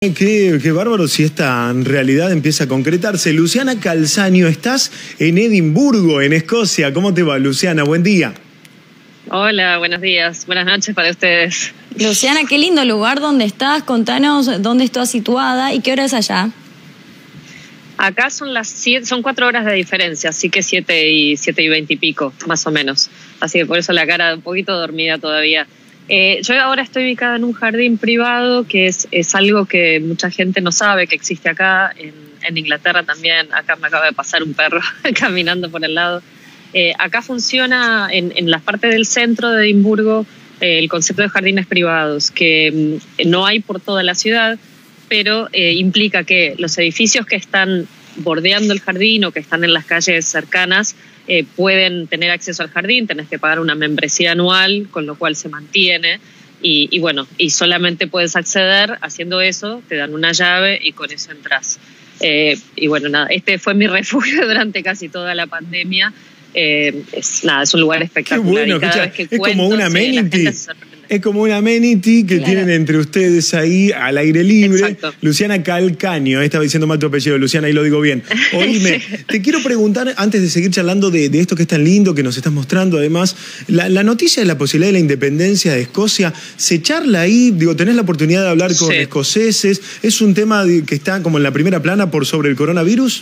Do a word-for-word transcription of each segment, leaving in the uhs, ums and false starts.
Qué, qué bárbaro si esta realidad empieza a concretarse. Luciana Calzaño, estás en Edimburgo, en Escocia. ¿Cómo te va, Luciana? Buen día. Hola, buenos días. Buenas noches para ustedes. Luciana, qué lindo lugar donde estás. Contanos dónde estás situada y qué hora es allá. Acá son las siete, son cuatro horas de diferencia, así que siete y siete y veinte y pico, más o menos. Así que por eso la cara un poquito dormida todavía. Eh, yo ahora estoy ubicada en un jardín privado, que es, es algo que mucha gente no sabe que existe acá. En, en Inglaterra también, acá me acaba de pasar un perro caminando por el lado. Eh, acá funciona en, en la parte del centro de Edimburgo eh, el concepto de jardines privados, que mm, no hay por toda la ciudad, pero eh, implica que los edificios que están bordeando el jardín o que están en las calles cercanas eh, pueden tener acceso al jardín. Tenés que pagar una membresía anual, con lo cual se mantiene. Y, y bueno, y solamente puedes acceder haciendo eso, te dan una llave y con eso entras. Eh, y bueno, nada, este fue mi refugio durante casi toda la pandemia. Eh, es, nada, es un lugar espectacular. Qué bueno, y cada escucha, vez que es cuento, como un amenity. Sí, es como un amenity que claro. tienen entre ustedes ahí al aire libre. Exacto. Luciana Calcaño, estaba diciendo mal tu apellido, Luciana, ahí lo digo bien. Oíme, sí. te quiero preguntar, antes de seguir charlando de, de esto que es tan lindo, que nos estás mostrando además, la, la noticia de la posibilidad de la independencia de Escocia, ¿se charla ahí? Digo, ¿tenés la oportunidad de hablar con sí. escoceses? ¿Es un tema que está como en la primera plana por sobre el coronavirus?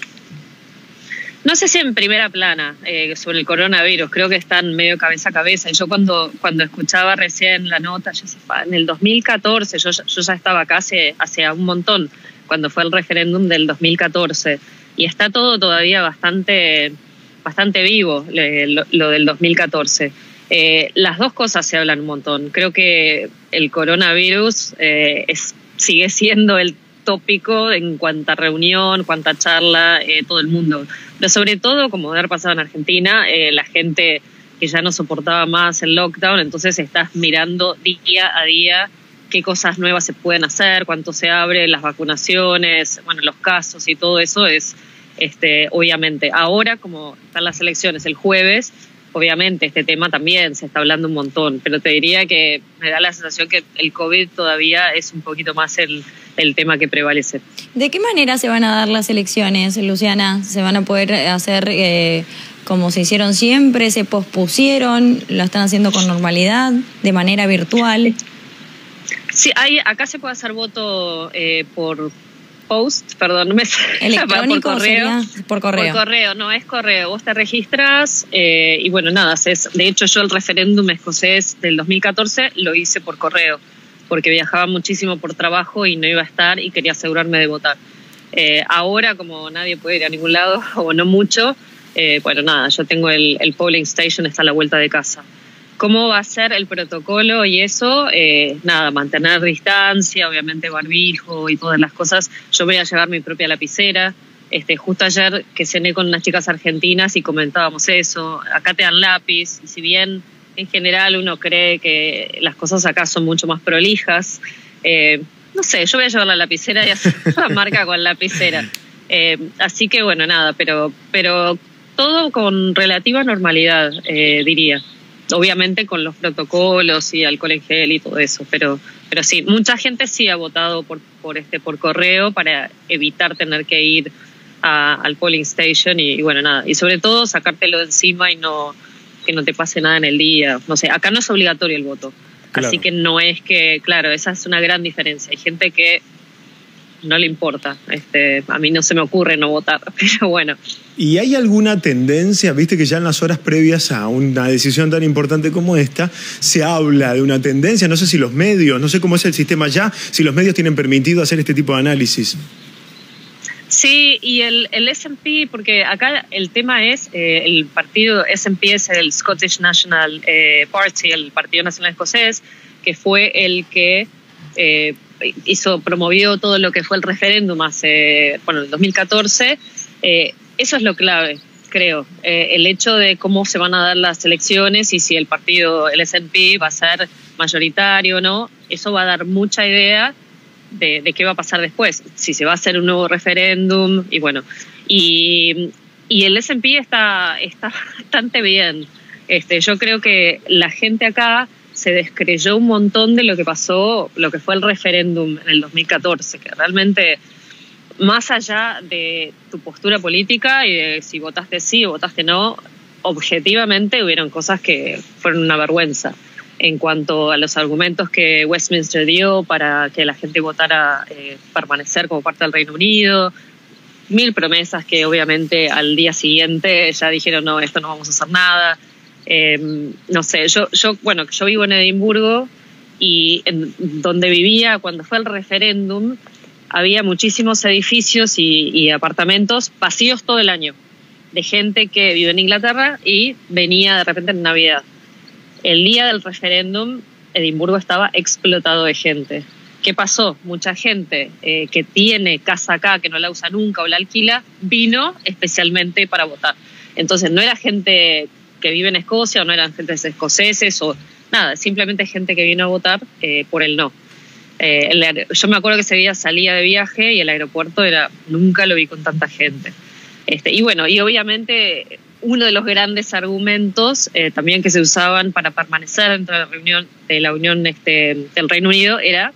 No sé si en primera plana eh, sobre el coronavirus, creo que están medio cabeza a cabeza. Y yo cuando, cuando escuchaba recién la nota, yo sé, en el dos mil catorce, yo, yo ya estaba acá hace, hace un montón, cuando fue el referéndum del dos mil catorce. Y está todo todavía bastante, bastante vivo, lo, lo del dos mil catorce. Eh, las dos cosas se hablan un montón. Creo que el coronavirus eh, es, sigue siendo el tópico en cuanta reunión, cuanta charla, eh, todo el mundo. Pero sobre todo, como debe haber pasado en Argentina, eh, la gente que ya no soportaba más el lockdown, entonces estás mirando día a día qué cosas nuevas se pueden hacer, cuánto se abre, las vacunaciones, bueno, los casos y todo eso es, este, obviamente, ahora como están las elecciones el jueves, obviamente este tema también se está hablando un montón, pero te diría que me da la sensación que el COVID todavía es un poquito más el, el tema que prevalece. ¿De qué manera se van a dar las elecciones, Luciana? ¿Se van a poder hacer eh, como se hicieron siempre? ¿Se pospusieron? ¿Lo están haciendo con normalidad? ¿De manera virtual? Sí, hay, acá se puede hacer voto eh, por post, perdón, no me electrónico por correo. Sería por correo. Por correo, no es correo. Vos te registras eh, y bueno, nada, es, de hecho yo el referéndum escocés del dos mil catorce lo hice por correo, porque viajaba muchísimo por trabajo y no iba a estar y quería asegurarme de votar. Eh, ahora, como nadie puede ir a ningún lado, o no mucho, eh, bueno, nada, yo tengo el, el polling station, está a la vuelta de casa. ¿Cómo va a ser el protocolo y eso? Eh, nada, mantener distancia, obviamente barbijo y todas las cosas. Yo voy a llevar mi propia lapicera. Este, justo ayer que cené con unas chicas argentinas y comentábamos eso. Acá te dan lápiz, y si bien en general uno cree que las cosas acá son mucho más prolijas, eh, no sé, yo voy a llevar la lapicera y hacer la marca con lapicera. Eh, así que bueno, nada, pero, pero todo con relativa normalidad, eh, diría. Obviamente con los protocolos y alcohol en gel y todo eso, pero, pero sí, mucha gente sí ha votado por, por, este, por correo para evitar tener que ir a, al polling station y, y bueno, nada, y sobre todo sacártelo de encima y no que no te pase nada en el día. No sé, acá no es obligatorio el voto, claro. Así que no es que, claro, esa es una gran diferencia. Hay gente que no le importa, este, a mí no se me ocurre no votar, pero bueno. ¿Y hay alguna tendencia, viste que ya en las horas previas a una decisión tan importante como esta, se habla de una tendencia? No sé si los medios, no sé cómo es el sistema ya, si los medios tienen permitido hacer este tipo de análisis. Sí, y el, el S and P, porque acá el tema es, eh, el partido S and P es el Scottish National eh, Party, el Partido Nacional Escocés, que fue el que eh, hizo, promovió todo lo que fue el referéndum hace, bueno, en el dos mil catorce. Eh, eso es lo clave, creo, eh, el hecho de cómo se van a dar las elecciones y si el partido, el S and P, va a ser mayoritario o no, eso va a dar mucha idea de, de qué va a pasar después, si se va a hacer un nuevo referéndum y bueno, y, y el S and P está, está bastante bien. Este, yo creo que la gente acá se descreyó un montón de lo que pasó, lo que fue el referéndum en el dos mil catorce, que realmente, más allá de tu postura política y de si votaste sí o votaste no, objetivamente hubieron cosas que fueron una vergüenza en cuanto a los argumentos que Westminster dio para que la gente votara eh, permanecer como parte del Reino Unido, mil promesas que obviamente al día siguiente ya dijeron no, esto no vamos a hacer nada. Eh, no sé, yo, yo, bueno, yo vivo en Edimburgo y en donde vivía cuando fue el referéndum había muchísimos edificios y, y apartamentos vacíos todo el año, de gente que vive en Inglaterra y venía de repente en Navidad. El día del referéndum, Edimburgo estaba explotado de gente. ¿Qué pasó? Mucha gente eh, que tiene casa acá, que no la usa nunca o la alquila, vino especialmente para votar. Entonces no era gente que vive en Escocia o no eran gente escoceses o nada, simplemente gente que vino a votar eh, por el no. Eh, el, yo me acuerdo que ese día salía de viaje y el aeropuerto era, nunca lo vi con tanta gente. Este, y bueno, y obviamente uno de los grandes argumentos eh, también que se usaban para permanecer dentro de la reunión de la Unión este, del Reino Unido era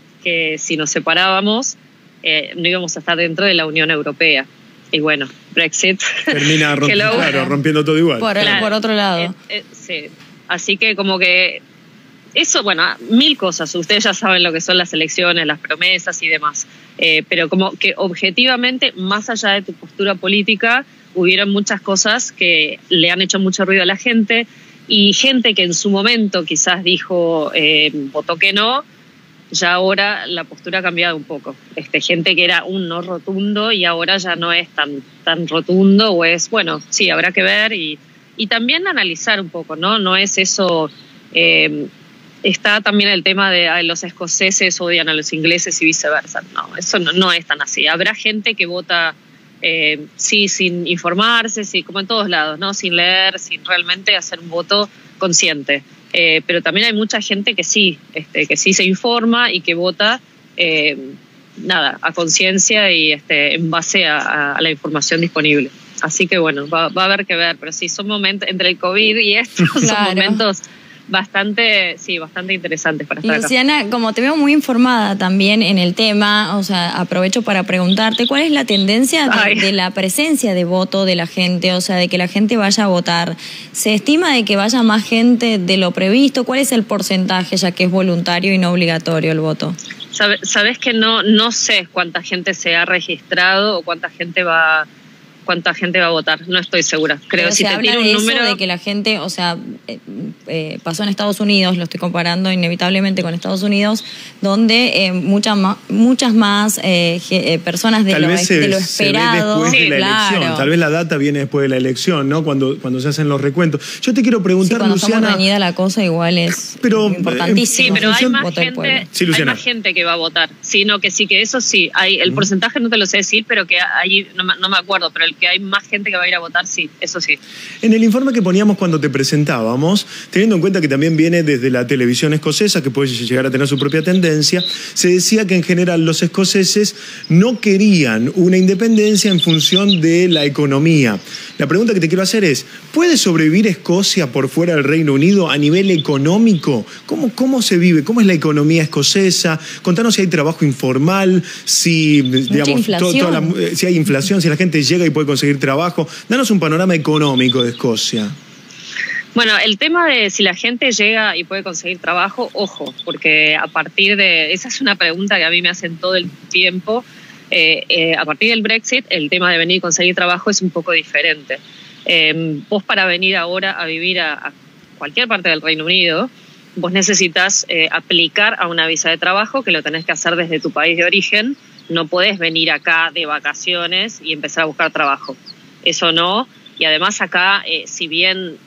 que si nos separábamos eh, no íbamos a estar dentro de la Unión Europea. Y bueno, Brexit termina romp lo, claro, rompiendo todo igual. Por, claro, por otro lado. Eh, eh, sí. Así que como que eso, bueno, mil cosas. Ustedes ya saben lo que son las elecciones, las promesas y demás. Eh, pero como que objetivamente, más allá de tu postura política, hubieron muchas cosas que le han hecho mucho ruido a la gente y gente que en su momento quizás dijo, eh, votó que no, ya ahora la postura ha cambiado un poco. Este, gente que era un no rotundo y ahora ya no es tan, tan rotundo o es, bueno, sí, habrá que ver y, y también analizar un poco, ¿no? No es eso... Eh, Está también el tema de ay, los escoceses odian a los ingleses y viceversa. No, eso no, no es tan así. Habrá gente que vota, eh, sí, sin informarse, sí, como en todos lados, ¿no? Sin leer, sin realmente hacer un voto consciente. Eh, pero también hay mucha gente que sí, este, que sí se informa y que vota, eh, nada, a conciencia y este, en base a, a la información disponible. Así que bueno, va, va a haber que ver. Pero sí, son momentos, entre el COVID y esto, claro. Son momentos... Bastante, sí, bastante interesantes para estar Luciana, acá. Como te veo muy informada también en el tema, o sea, aprovecho para preguntarte, ¿cuál es la tendencia de, de la presencia de voto de la gente? O sea, de que la gente vaya a votar. ¿Se estima de que vaya más gente de lo previsto? ¿Cuál es el porcentaje, ya que es voluntario y no obligatorio el voto? Sabes, sabes que no, no sé cuánta gente se ha registrado o cuánta gente va... cuánta gente va a votar, no estoy segura. Creo Pero si se te habla tiro de un eso, número de que la gente, o sea, eh, eh, pasó en Estados Unidos, lo estoy comparando inevitablemente con Estados Unidos, donde eh, muchas más, muchas más eh, eh, personas de Tal lo, vez se, de lo se esperado. ve después Sí, de la claro. elección. Tal vez la data viene después de la elección, ¿no? Cuando, cuando se hacen los recuentos. Yo te quiero preguntar, sí, cuando Luciana... estamos reñida la cosa igual es pero, importantísimo. Sí, pero hay más, gente, sí, hay más gente que va a votar. Sino que sí, que eso sí, hay el uh-huh. porcentaje no te lo sé decir, pero que hay, no, no me acuerdo, pero el que hay más gente que va a ir a votar, sí, eso sí. En el informe que poníamos cuando te presentábamos, teniendo en cuenta que también viene desde la televisión escocesa, que puede llegar a tener su propia tendencia, se decía que en general los escoceses no querían una independencia en función de la economía. La pregunta que te quiero hacer es, ¿puede sobrevivir Escocia por fuera del Reino Unido a nivel económico? ¿Cómo, cómo se vive? ¿Cómo es la economía escocesa? Contanos si hay trabajo informal, si, digamos, to, toda la, si hay inflación, si la gente llega y puede conseguir trabajo. Danos un panorama económico de Escocia. Bueno, el tema de si la gente llega y puede conseguir trabajo, ojo, porque a partir de... Esa es una pregunta que a mí me hacen todo el tiempo. Eh, eh, a partir del Brexit, el tema de venir y conseguir trabajo es un poco diferente. Eh, vos para venir ahora a vivir a, a cualquier parte del Reino Unido, vos necesitas eh, aplicar a una visa de trabajo que lo tenés que hacer desde tu país de origen. No podés venir acá de vacaciones y empezar a buscar trabajo. Eso no. Y además acá, eh, si bien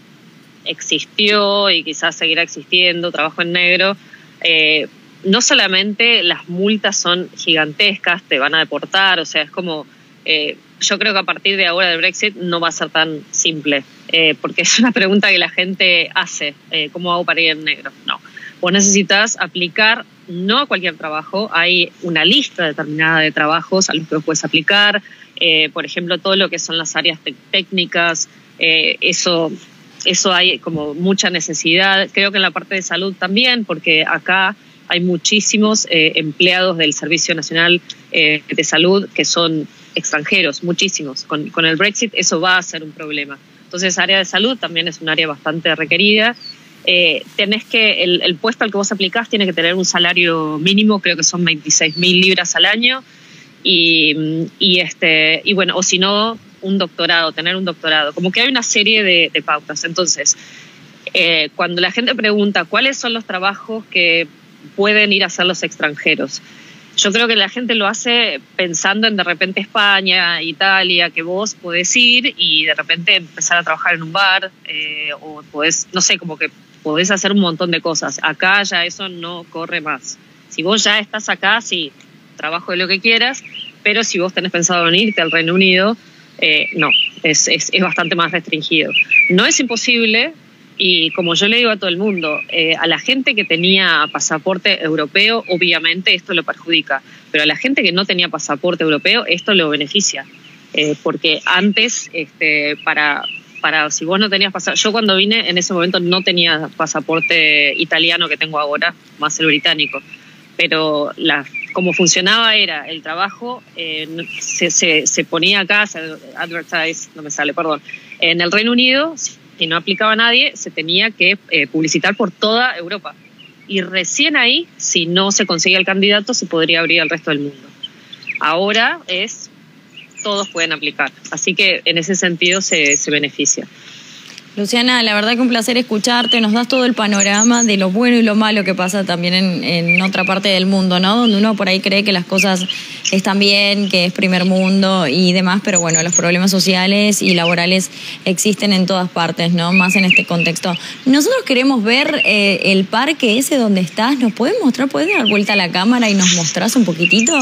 existió y quizás seguirá existiendo trabajo en negro, eh, no solamente las multas son gigantescas, te van a deportar, o sea, es como... Eh, yo creo que a partir de ahora del Brexit no va a ser tan simple, eh, porque es una pregunta que la gente hace, eh, ¿cómo hago para ir en negro? No, vos necesitas aplicar no a cualquier trabajo, hay una lista determinada de trabajos a los que vos puedes aplicar, eh, por ejemplo, todo lo que son las áreas técnicas, eh, eso eso hay como mucha necesidad. Creo que en la parte de salud también, porque acá hay muchísimos eh, empleados del Servicio Nacional eh, de Salud que son extranjeros, muchísimos. Con, con el Brexit eso va a ser un problema. Entonces, área de salud también es un área bastante requerida. Eh, tenés que, el, el puesto al que vos aplicás tiene que tener un salario mínimo, creo que son veintiséis mil libras al año, y, y, este, y bueno, o si no, un doctorado, tener un doctorado. Como que hay una serie de, de pautas. Entonces, eh, cuando la gente pregunta cuáles son los trabajos que pueden ir a hacer los extranjeros, yo creo que la gente lo hace pensando en de repente España, Italia, que vos podés ir y de repente empezar a trabajar en un bar, eh, o podés, no sé, como que podés hacer un montón de cosas. Acá ya eso no corre más. Si vos ya estás acá, sí, trabajo de lo que quieras, pero si vos tenés pensado venirte al Reino Unido, eh, no, es, es, es bastante más restringido. No es imposible. Y como yo le digo a todo el mundo, eh, a la gente que tenía pasaporte europeo, obviamente esto lo perjudica, pero a la gente que no tenía pasaporte europeo, esto lo beneficia. Eh, porque antes, este, para, para si vos no tenías pasaporte, yo cuando vine en ese momento no tenía pasaporte italiano que tengo ahora, más el británico, pero la, como funcionaba era el trabajo, eh, se, se, se ponía acá, se advertise, no me sale, perdón, en el Reino Unido. Si no aplicaba a nadie, se tenía que eh, publicitar por toda Europa. Y recién ahí, si no se conseguía el candidato, se podría abrir al resto del mundo. Ahora es, todos pueden aplicar. Así que en ese sentido se, se beneficia. Luciana, la verdad que un placer escucharte, nos das todo el panorama de lo bueno y lo malo que pasa también en, en otra parte del mundo, ¿no? Donde uno por ahí cree que las cosas están bien, que es primer mundo y demás, pero bueno, los problemas sociales y laborales existen en todas partes, ¿no? Más en este contexto. Nosotros queremos ver eh, el parque ese donde estás, ¿nos puedes mostrar? ¿Puedes dar vuelta a la cámara y nos mostrás un poquitito?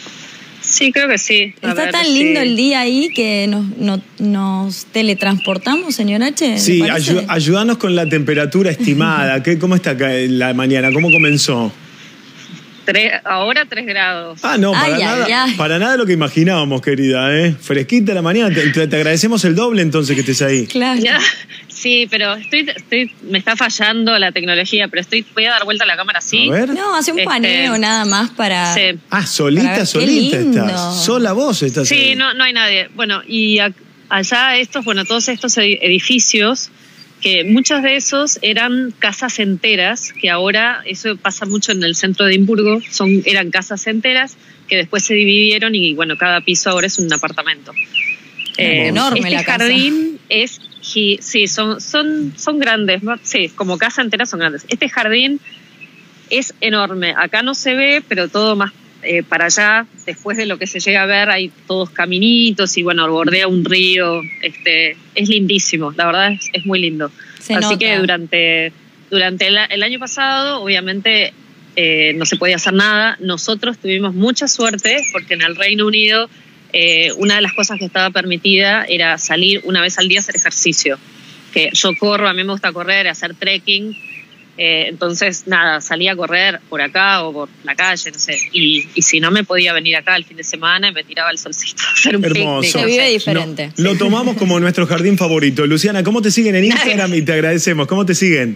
Sí, creo que sí. A Está ver, tan lindo sí. el día ahí que nos, nos, nos teletransportamos, señor H. Sí, ayu ayúdanos con la temperatura estimada. ¿Qué, ¿Cómo está acá la mañana? ¿Cómo comenzó? Tres, ahora tres grados. Ah, no, para, ay, nada, ay, ay. para nada lo que imaginábamos, querida. ¿eh? Fresquita la mañana. Te, te, te agradecemos el doble entonces que estés ahí. Claro. Ya, sí, pero estoy, estoy, me está fallando la tecnología, pero estoy, voy a dar vuelta a la cámara así. A ver. No, hace un Este, paneo nada más para... Sí. Ah, solita, ver, solita qué lindo. estás. Sola vos estás Sí, ahí. no, no hay nadie. Bueno, y a, allá estos, bueno, todos estos edificios, que muchos de esos eran casas enteras, que ahora, eso pasa mucho en el centro de Edimburgo, son, eran casas enteras que después se dividieron y bueno, cada piso ahora es un apartamento. Eh, enorme este la casa. jardín es, sí, son, son, son grandes, ¿no? Sí, como casa entera son grandes. Este jardín es enorme, acá no se ve, pero todo más eh, para allá, después de lo que se llega a ver, hay todos caminitos y bueno, bordea un río, este, es lindísimo, la verdad es, es muy lindo. Se Así nota. que durante, durante el, el año pasado, obviamente, eh, no se podía hacer nada. Nosotros tuvimos mucha suerte porque en el Reino Unido eh, una de las cosas que estaba permitida era salir una vez al día a hacer ejercicio. Que yo corro, a mí me gusta correr, hacer trekking. Eh, entonces, nada, salía a correr por acá o por la calle, no sé. Y, y si no, me podía venir acá el fin de semana y me tiraba el solcito a hacer un Hermoso. picnic. Se vive diferente. No, lo tomamos como nuestro jardín favorito. Luciana, ¿cómo te siguen en Instagram? Y te agradecemos. ¿Cómo te siguen?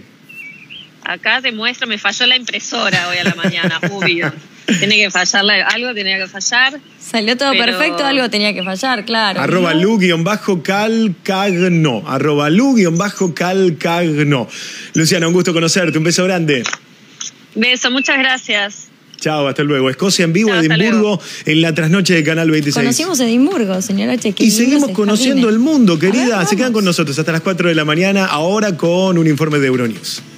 Acá te muestro, me falló la impresora hoy a la mañana, obvio. Tiene que fallar algo, tenía que fallar. Salió todo pero... perfecto, algo tenía que fallar, claro. Arroba ¿no? lu-calcagno. Arroba lu-calcagno. Luciana, un gusto conocerte. Un beso grande. Beso, muchas gracias. Chao, hasta luego. Escocia en vivo, Chao, hasta Edimburgo, luego. en la trasnoche de Canal veintiséis. Conocimos Edimburgo, señora H. Y seguimos conociendo el mundo, querida. A ver, Se quedan con nosotros hasta las cuatro de la mañana, ahora con un informe de Euronews.